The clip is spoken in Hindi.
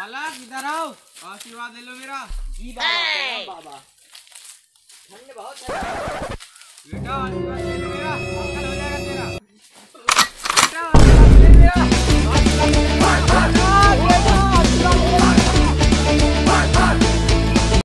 बालक इधर आओ, आशीर्वाद ले लो मेरा। जी बाबा, प्रणाम बाबा। ठंड बहुत है बेटा आशीर्वाद ले लो।